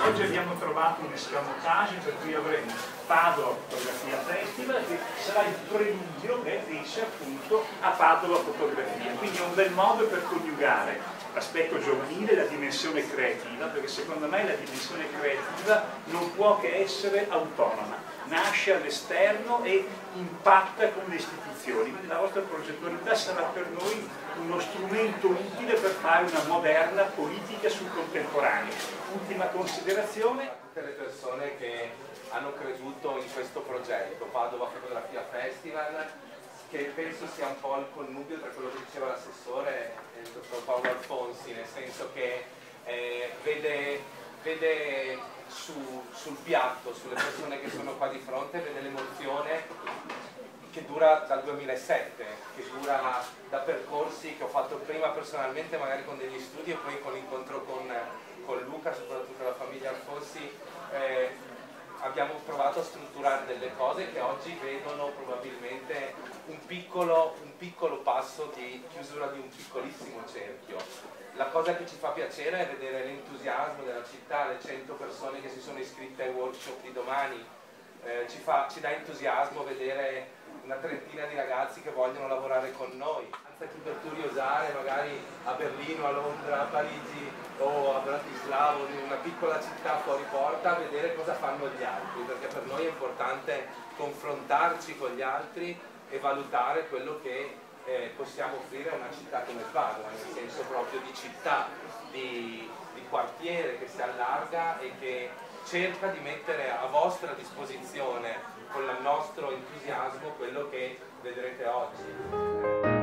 Oggi abbiamo trovato un escamotage per cui avremo Padova Fotografia Festival, che sarà il preludio che riesce appunto a Padova Fotografia. Quindi è un bel modo per coniugare l'aspetto giovanile e la dimensione creativa, perché secondo me la dimensione creativa non può che essere autonoma, nasce all'esterno e impatta con le istituzioni. Quindi la vostra progettualità sarà per noi uno strumento utile per fare una moderna politica sul contemporaneo. Ultima considerazione. A tutte le persone che hanno creduto in questo progetto, Padova Fotografia Festival, che penso sia un po' il connubio tra quello che diceva l'assessore e il dottor Paolo Alfonsi, nel senso che vede sul piatto, sulle persone che sono qua di fronte, vede l'emozione che dura dal 2007, che dura da percorsi che ho fatto prima personalmente magari con degli studi e poi con l'incontro con Luca, soprattutto la famiglia Alfonsi, abbiamo provato a strutturare delle cose che oggi vedono probabilmente un piccolo passo di chiusura di un piccolissimo cerchio. La cosa che ci fa piacere è vedere l'entusiasmo della città, le 100 persone che si sono iscritte ai workshop di domani, ci dà entusiasmo vedere una trentina di ragazzi che vogliono lavorare con noi. Anzi, per curiosare magari a Berlino, a Londra, a Parigi o a Bratislava, in una piccola città fuori porta, a vedere cosa fanno gli altri, perché per noi è importante confrontarci con gli altri e valutare quello che possiamo offrire a una città come Padova, nel senso proprio di città, di quartiere che si allarga e che cerca di mettere a vostra disposizione con il nostro entusiasmo quello che vedrete oggi.